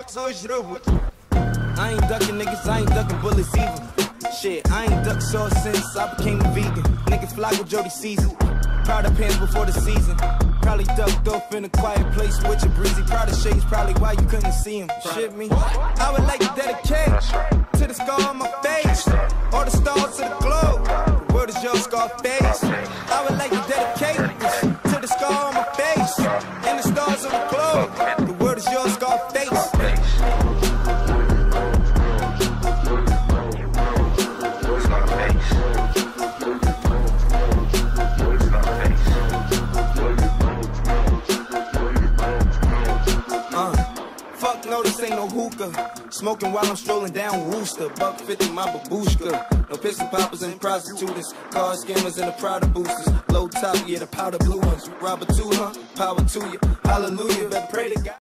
I ain't ducking niggas, I ain't ducking bullets either. Shit, I ain't ducked sauce since I became a vegan. Nigga fly with Jody Season. Powder pants before the season. Probably ducked off in a quiet place with your breezy. Powder shades, probably why you couldn't see him. Shit me. I would like to dedicate to the scar on my face, or the stars to the globe. The world is your Scarface. I would like to dedicate to the scar on my face and the stars on the globe. The world is your Scarface. No, this ain't no hookah. Smoking while I'm strolling down Wooster. $1.50 my babushka. No pistol poppers and prostitutes. Car scammers and the Prada boosters. Low top, yeah, the powder blue ones. Robber too, huh? Power to you. Hallelujah. Better pray to God.